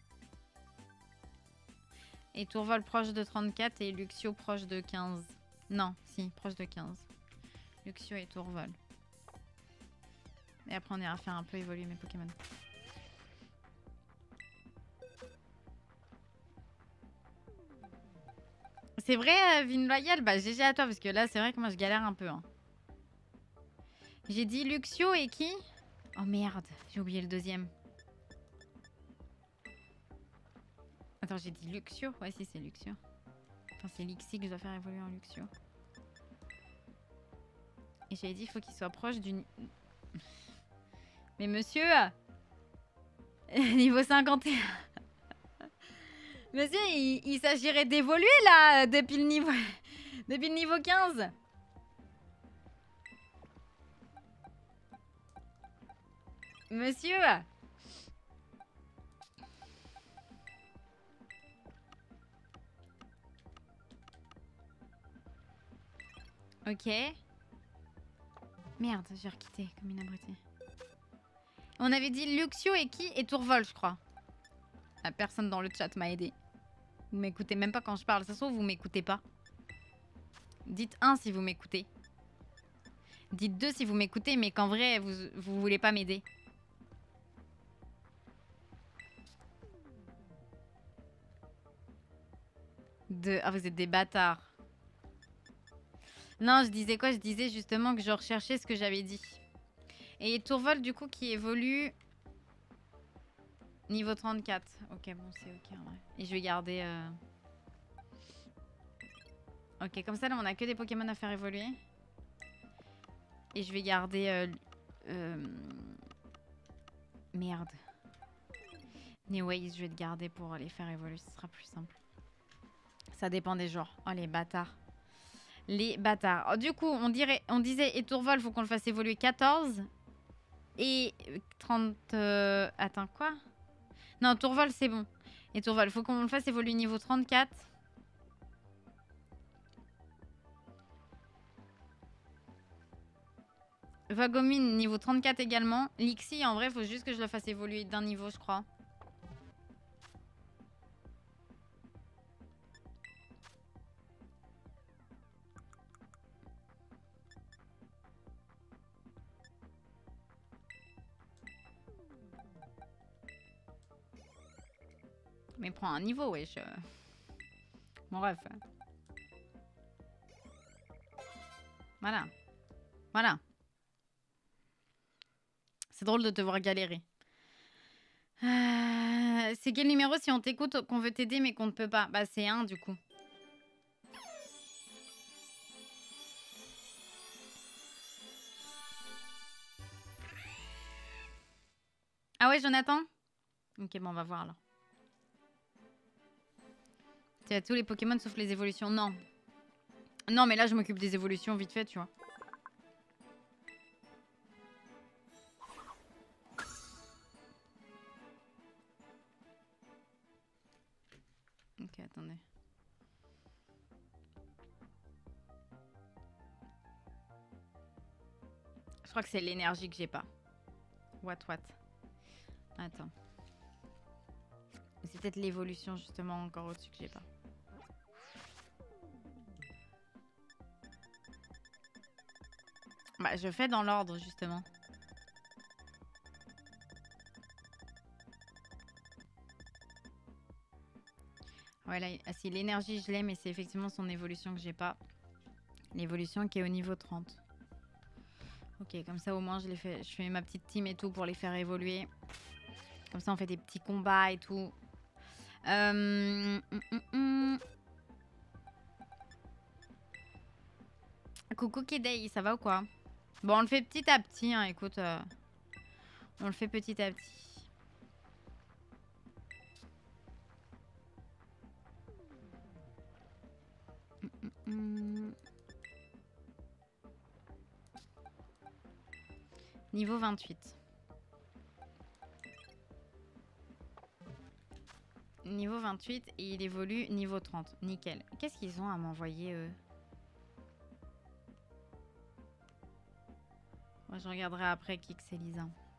Étourvol proche de 34 et Luxio proche de 15. Non, si, proche de 15. Luxio et Étourvol. Et après on ira faire un peu évoluer mes Pokémon. C'est vrai, Vin Loyal, bah GG à toi parce que là c'est vrai que moi je galère un peu. Hein. J'ai dit Luxio et qui? Oh merde, j'ai oublié le deuxième. Attends, j'ai dit Luxio? Ouais, si c'est Luxio. Enfin, c'est Lixi que je dois faire évoluer en Luxio. Et j'avais dit il faut qu'il soit proche d'une... Mais monsieur niveau 51. Monsieur, il s'agirait d'évoluer là depuis le niveau... depuis le niveau 15. Monsieur. Ok. Merde, j'ai requitté comme une abrutie. On avait dit Luxio et qui? Et Tourvol, je crois. Ah, personne dans le chat m'a aidé. Vous m'écoutez même pas quand je parle. Ça se trouve, vous m'écoutez pas. Dites 1 si vous m'écoutez. Dites 2 si vous m'écoutez, mais qu'en vrai, vous voulez pas m'aider. Ah, vous êtes des bâtards. Non, je disais quoi? Je disais justement que je recherchais ce que j'avais dit. Et Tourvol, du coup, qui évolue... Niveau 34. Ok, bon, c'est ok. Ouais. Et je vais garder... Ok, comme ça, là, on a que des Pokémon à faire évoluer. Et je vais garder... Merde. Anyways, je vais te garder pour les faire évoluer. Ce sera plus simple. Ça dépend des jours. Oh, les bâtards. Les bâtards. Oh, du coup, on disait Étourvol, faut qu'on le fasse évoluer 14. Et 30... Attends, quoi? Non, Tourvol, c'est bon. Étourvol, faut qu'on le fasse évoluer niveau 34. Vagomine, niveau 34 également. Lixi, en vrai, faut juste que je le fasse évoluer d'un niveau, je crois. Mais prends un niveau, wesh. Bon, bref. Voilà. Voilà. C'est drôle de te voir galérer. C'est quel numéro si on t'écoute qu'on veut t'aider mais qu'on ne peut pas? Bah c'est 1 du coup. Ah ouais Jonathan? Ok bon on va voir alors. Tu as tous les Pokémon sauf les évolutions. Non. Non mais là je m'occupe des évolutions vite fait tu vois. Ok attendez. Je crois que c'est l'énergie que j'ai pas. What? Attends. C'est peut-être l'évolution justement encore au-dessus que j'ai pas. Bah je fais dans l'ordre justement. Ouais là, ah, si l'énergie je l'ai mais c'est effectivement son évolution que j'ai pas. L'évolution qui est au niveau 30. Ok, comme ça au moins je fais ma petite team et tout pour les faire évoluer. Comme ça on fait des petits combats et tout. Coucou Kidei, ça va ou quoi? Bon, on le fait petit à petit, hein, écoute. On le fait petit à petit. Niveau 28. Niveau 28 et il évolue niveau 30. Nickel. Qu'est-ce qu'ils ont à m'envoyer eux? Moi je regarderai après Kix et Lisa.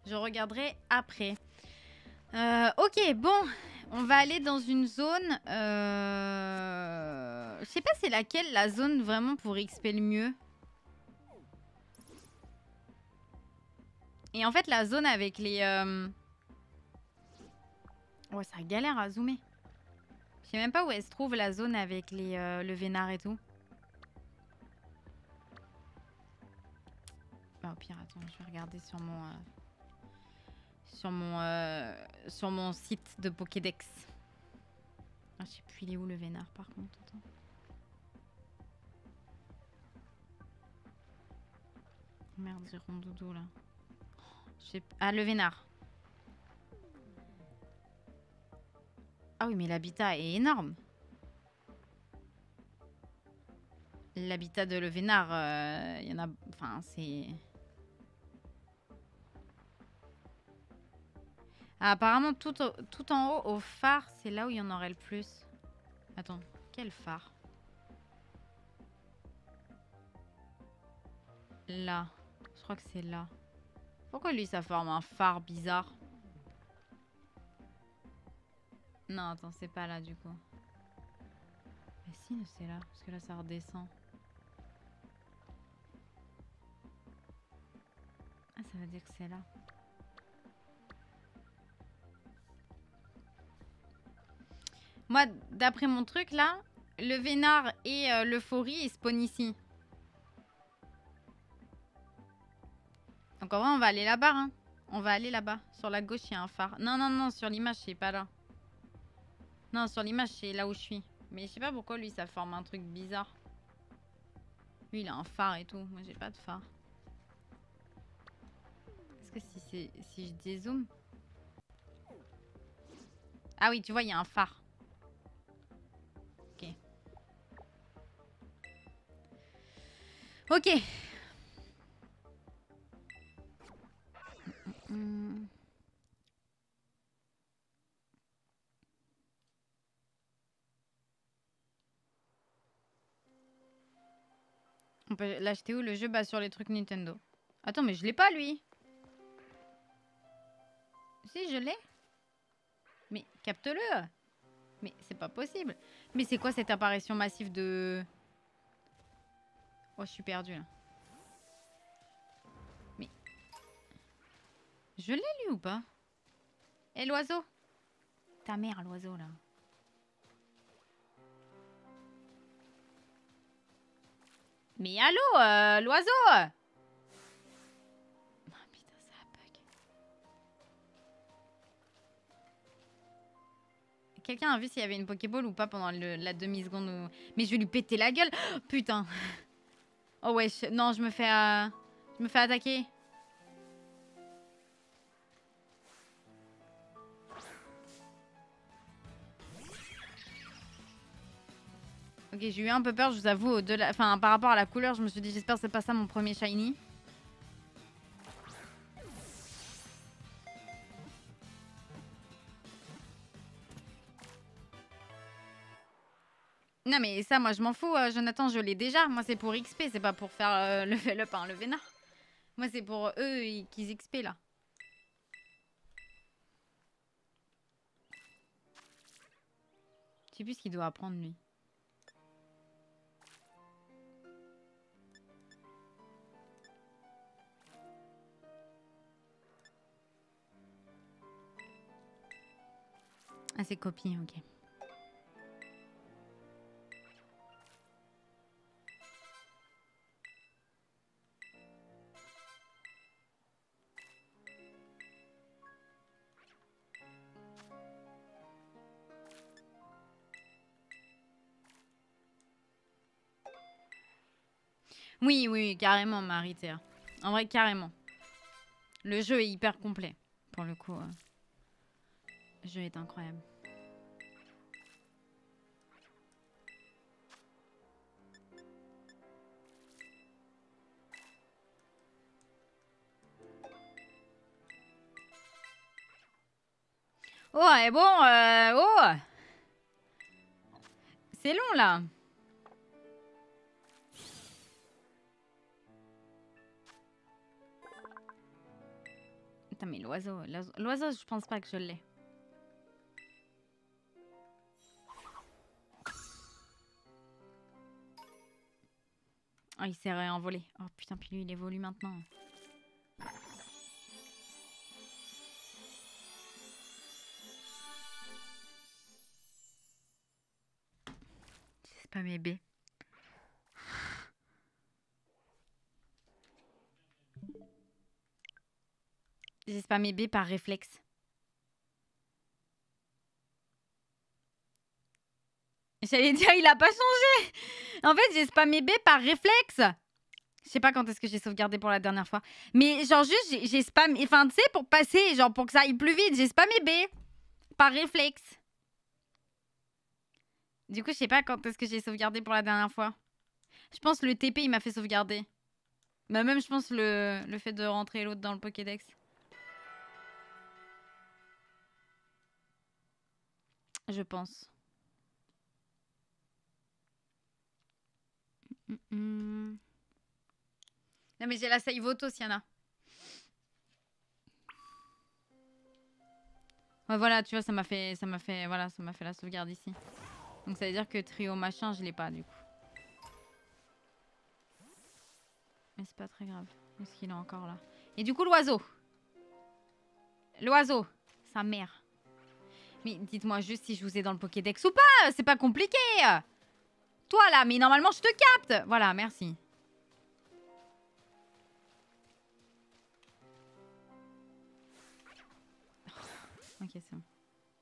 Je regarderai après. Ok, bon. On va aller dans une zone... Je sais pas c'est laquelle la zone vraiment pour XP le mieux. Et en fait, la zone avec les... Ouais, ça galère à zoomer. Je sais même pas où elle se trouve la zone avec les, le vénard et tout. Bah, au pire, attends, je vais regarder sur mon... sur mon site de Pokédex. Ah, je sais plus il est où le vénard par contre. Attends. Merde, j'ai rondoudou là. Ah, le vénard. Ah oui, mais l'habitat est énorme. L'habitat de le vénard, il y en a... Enfin, c'est... Ah, apparemment, tout en haut, au phare, c'est là où il y en aurait le plus. Attends, quel phare? Là. Je crois que c'est là. Pourquoi lui, ça forme un phare bizarre? Non, attends, c'est pas là, du coup. Mais si, c'est là. Parce que là, ça redescend. Ah, ça veut dire que c'est là. Moi, d'après mon truc, là, le vénard et l'euphorie, ils spawnent ici. Donc en vrai, on va aller là-bas. Hein. On va aller là-bas. Sur la gauche, il y a un phare. Non, non, non, sur l'image, c'est pas là. Non, sur l'image, c'est là où je suis. Mais je sais pas pourquoi lui, ça forme un truc bizarre. Lui, il a un phare et tout. Moi, j'ai pas de phare. Est-ce que si je dézoome... Ah oui, tu vois, il y a un phare. Ok. Ok. On peut l'acheter où le jeu? Bah sur les trucs Nintendo. Attends, mais je l'ai pas lui. Si, je l'ai. Mais capte-le. Mais c'est pas possible. Mais c'est quoi cette apparition massive de... Oh, je suis perdue là. Mais... Je l'ai lui ou pas? Eh l'oiseau. Ta mère l'oiseau là. Mais allô l'oiseau. Oh putain, ça bug. Quelqu'un a vu s'il y avait une Pokéball ou pas pendant la demi-seconde où... Mais je vais lui péter la gueule. Oh, putain. Oh ouais, non, je me fais attaquer. Ok, j'ai eu un peu peur, je vous avoue, enfin, par rapport à la couleur, je me suis dit, j'espère que c'est pas ça mon premier shiny. Non mais ça, moi je m'en fous, Jonathan, je l'ai déjà. Moi c'est pour XP, c'est pas pour faire level up, hein, le vénard. Moi c'est pour eux qu'ils XP là. Je sais plus ce qu'il doit apprendre lui. Ah c'est copie, ok. Oui, oui, carrément, Marie-Terre. En vrai, carrément. Le jeu est hyper complet. Pour le coup, le jeu est incroyable. Oh, et bon, oh! C'est long là. Putain, mais l'oiseau, l'oiseau, je pense pas que je l'ai. Oh, il s'est réenvolé. Oh putain, puis lui, il évolue maintenant. C'est pas mes baies. J'ai spammé B par réflexe. J'allais dire, il a pas changé. En fait, j'ai spammé B par réflexe. Je sais pas quand est-ce que j'ai sauvegardé pour la dernière fois. Mais genre juste, j'ai spammé... Enfin, tu sais, pour passer, genre pour que ça aille plus vite, j'ai spammé B par réflexe. Du coup, je sais pas quand est-ce que j'ai sauvegardé pour la dernière fois. Je pense que le TP, il m'a fait sauvegarder. Bah même, je pense, le fait de rentrer l'autre dans le Pokédex. Je pense. Non mais j'ai la save auto, Siana. Ouais, voilà, tu vois, ça m'a fait la sauvegarde ici. Donc ça veut dire que trio machin, je l'ai pas du coup. Mais c'est pas très grave. Est-ce qu'il est encore là? Et du coup, l'oiseau. L'oiseau. Sa mère. Mais dites-moi juste si je vous ai dans le Pokédex ou pas. C'est pas compliqué. Toi là, mais normalement je te capte. Voilà, merci. Ok, c'est bon.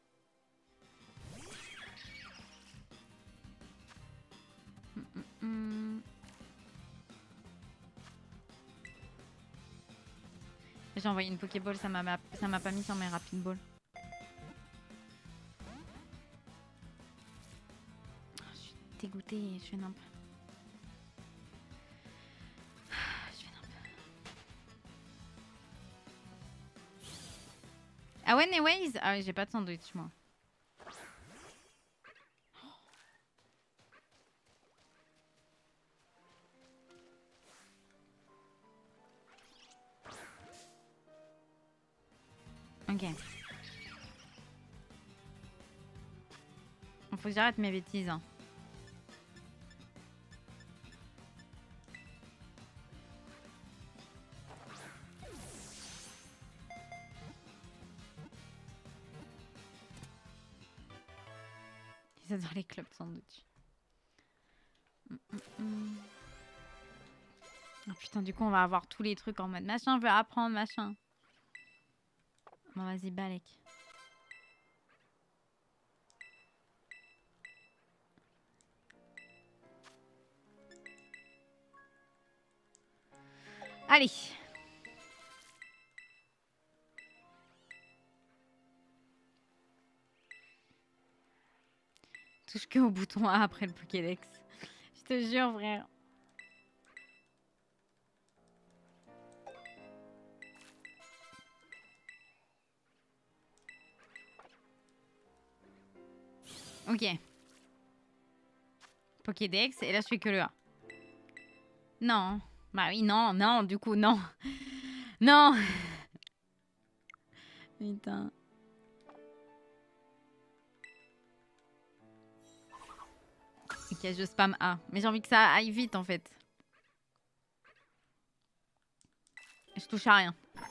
J'ai envoyé une Pokéball, ça m'a pas mis sur mes Rapid Ball. Je suis dégoûtée, je fais n'importe. Ah ouais, anyways. Ah oui, j'ai pas de sandwich moi. Ok. Faut que j'arrête mes bêtises. Hein. Ils adorent les clubs de sandwich. Oh putain, du coup, on va avoir tous les trucs en mode machin, je veux apprendre, machin. Bon, vas-y, balèque. Allez. Touche que au bouton A après le Pokédex. Je te jure, frère. Ok. Pokédex, et là je fais que le A. Non. Bah oui, non, non, du coup, non. Non. Putain. Ok, je spam A. Mais j'ai envie que ça aille vite en fait. Je touche à rien.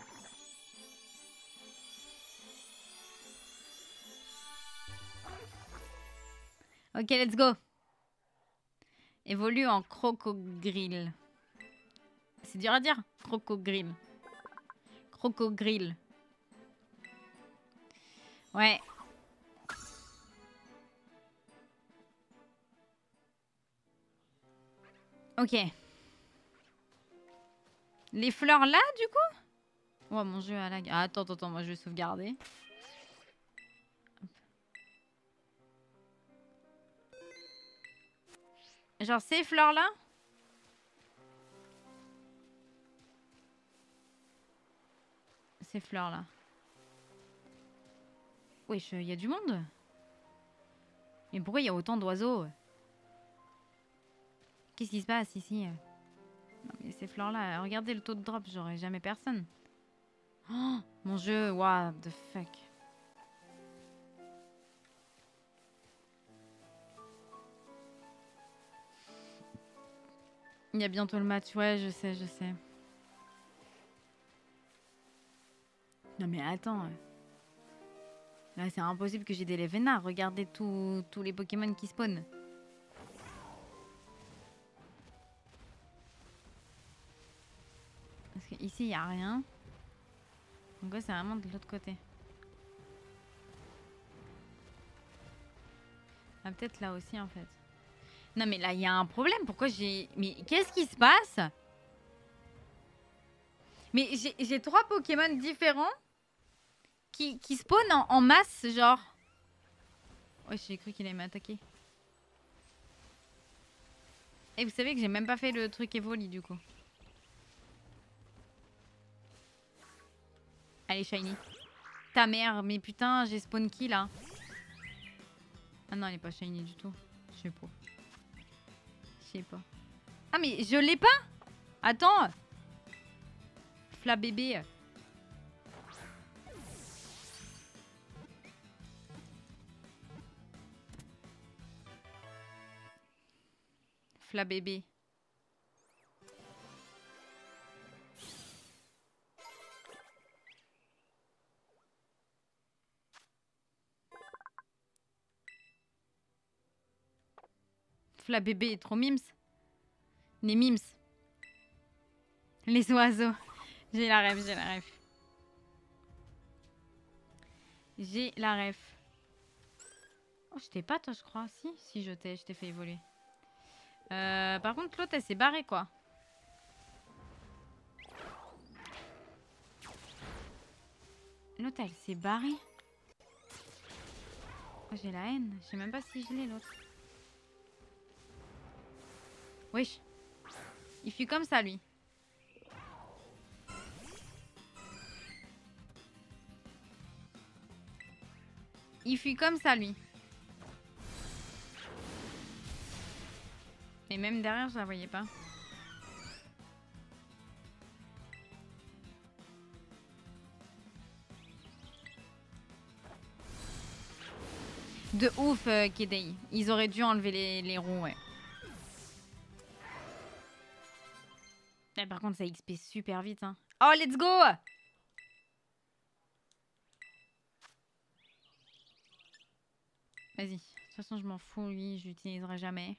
Ok, let's go. Évolue en crocogrill. C'est dur à dire. Crocogrill. Crocogrill. Ouais. Ok. Les fleurs là, du coup? Oh, mon jeu à la... Ah, attends, moi je vais sauvegarder. Genre ces fleurs là? Ces fleurs là. Wesh, il y a du monde? Mais pourquoi il y a autant d'oiseaux? Qu'est-ce qui se passe ici? Non mais ces fleurs là, regardez le taux de drop, j'aurais jamais personne. Oh, Mon jeu, what the fuck. Il y a bientôt le match, ouais, je sais, je sais. Non mais attends. Là, c'est impossible que j'ai des Levena. Regardez tous les Pokémon qui spawnent. Parce qu'ici, il n'y a rien. Donc ouais, c'est vraiment de l'autre côté. Ah, peut-être là aussi, en fait. Non, mais là, il y a un problème. Pourquoi j'ai... Mais qu'est-ce qui se passe? Mais j'ai 3 Pokémon différents qui spawnent en masse, genre. Ouais, j'ai cru qu'il allait m'attaquer. Et vous savez que j'ai même pas fait le truc Evoli, du coup. Allez, Shiny. Ta mère, mais putain, j'ai spawn qui, là? Ah non, elle est pas Shiny du tout. Je sais pas. Je sais pas. Ah, mais je l'ai pas? Attends. Fla bébé. Fla bébé. Fla bébé, trop mimes. Les mimes. Les oiseaux. J'ai la ref, j'ai la ref. J'ai la ref. Oh, je t'ai pas, toi, je crois. Si, je t'ai fait évoluer. Par contre, l'autre, elle s'est barrée, quoi. L'autre, elle s'est barrée. Oh, j'ai la haine. Je sais même pas si je l'ai, l'autre. Wesh. Il fuit comme ça, lui. Il fuit comme ça, lui. Et même derrière, je la voyais pas. De ouf, Kedei. Ils auraient dû enlever les roues, ouais. Et par contre, ça XP super vite. Hein. Oh, let's go! Vas-y. De toute façon, je m'en fous, lui. Je l'utiliserai jamais.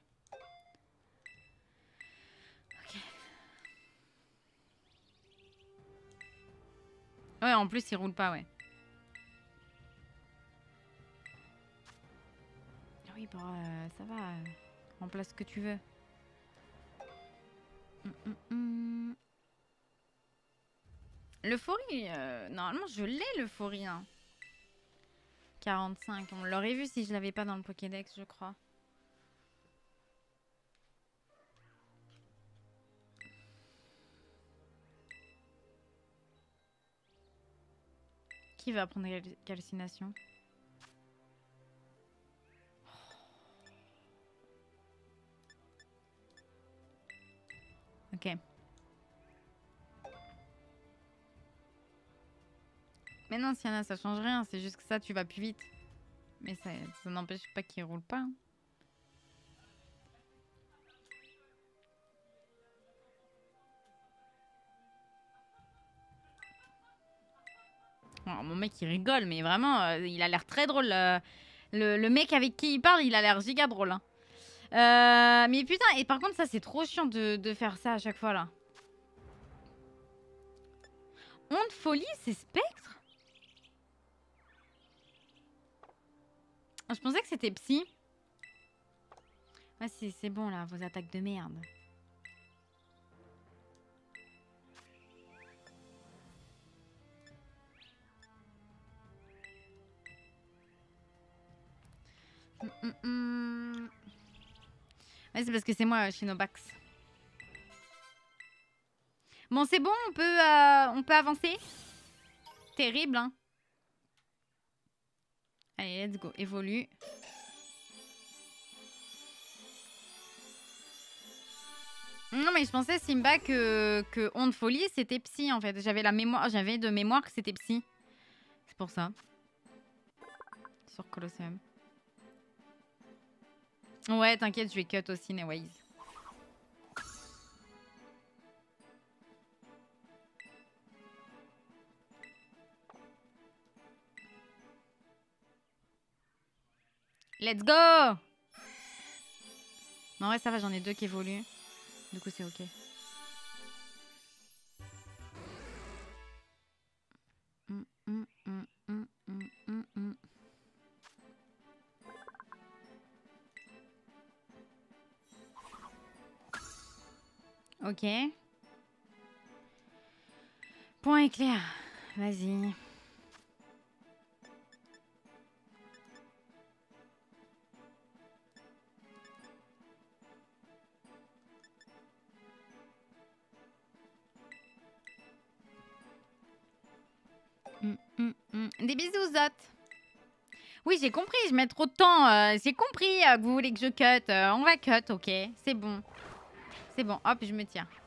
Ok. Ouais, en plus, il roule pas, ouais. Oui, bah, ça va. Remplace ce que tu veux. L'euphorie, normalement, je l'ai, l'euphorie. Hein. 45. On l'aurait vu si je l'avais pas dans le Pokédex, je crois. Qui va prendre calcination? Ok. Mais non, Sienna, ça change rien. C'est juste que ça, tu vas plus vite. Mais ça n'empêche pas qu'il roule pas. Hein. Oh, mon mec, il rigole, mais vraiment, il a l'air très drôle. Le mec avec qui il parle, il a l'air giga drôle. Hein. Mais putain, et par contre, ça, c'est trop chiant de faire ça à chaque fois, là. Honte, folie, c'est Spectre? Je pensais que c'était Psy. Ouais, c'est bon, là, vos attaques de merde. Ouais, c'est parce que c'est moi, Shinobax. Bon, c'est bon, on peut avancer. Terrible, hein. Allez, let's go, évolue. Non, mais je pensais, Simba, que Honte Folie, c'était Psy, en fait. J'avais de mémoire que c'était Psy. C'est pour ça. Sur Colosseum. Ouais, t'inquiète, je vais cut aussi, Neways. Let's go! Non, ouais, ça va, j'en ai 2 qui évoluent. Du coup, c'est ok. Ok. Point éclair. Vas-y. Des bisous, Zot. Oui, j'ai compris, je mets trop de temps. J'ai compris que vous voulez que je cut. On va cut, ok. C'est bon. C'est bon, hop, je me tiens.